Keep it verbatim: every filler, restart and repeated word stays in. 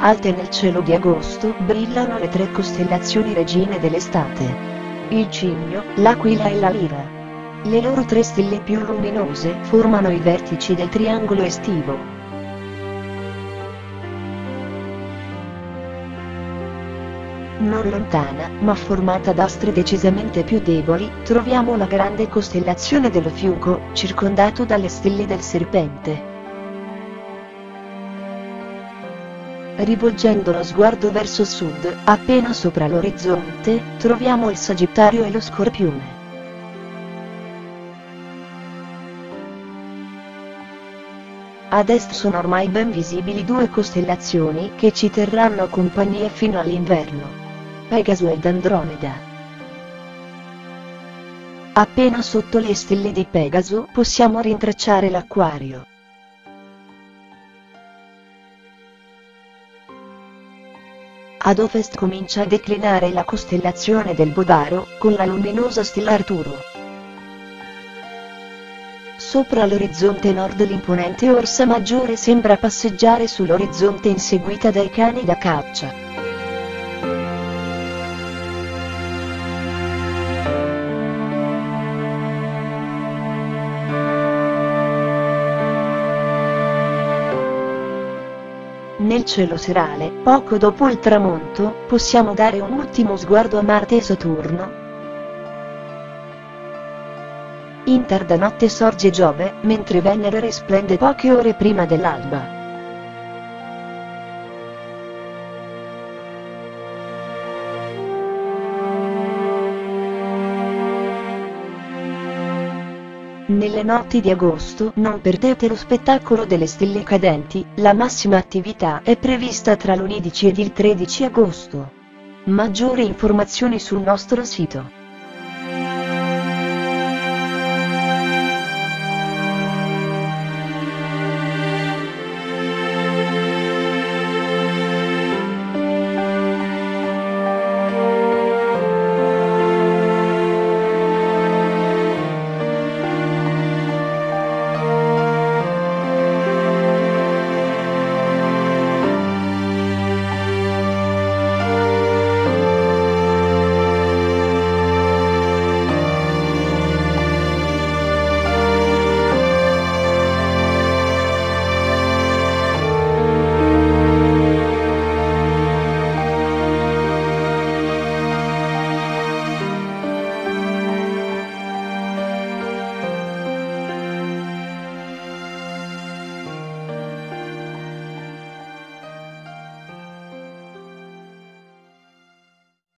Alte nel cielo di agosto brillano le tre costellazioni regine dell'estate: il Cigno, l'Aquila e la Lira. Le loro tre stelle più luminose formano i vertici del triangolo estivo. Non lontana, ma formata da astre decisamente più deboli, troviamo la grande costellazione dello Fiuco, circondato dalle stelle del Serpente. Rivolgendo lo sguardo verso sud, appena sopra l'orizzonte, troviamo il Sagittario e lo Scorpione. Ad est sono ormai ben visibili due costellazioni che ci terranno compagnia fino all'inverno: Pegaso ed Andromeda. Appena sotto le stelle di Pegaso possiamo rintracciare l'Acquario. Ad ovest comincia a declinare la costellazione del Bodaro, con la luminosa stella Arturo. Sopra l'orizzonte nord l'imponente Orsa Maggiore sembra passeggiare sull'orizzonte inseguita dai cani da caccia. Nel cielo serale, poco dopo il tramonto, possiamo dare un ultimo sguardo a Marte e Saturno. In tarda notte sorge Giove, mentre Venere risplende poche ore prima dell'alba. Nelle notti di agosto non perdete lo spettacolo delle stelle cadenti, la massima attività è prevista tra l'undici ed il tredici agosto. Maggiori informazioni sul nostro sito.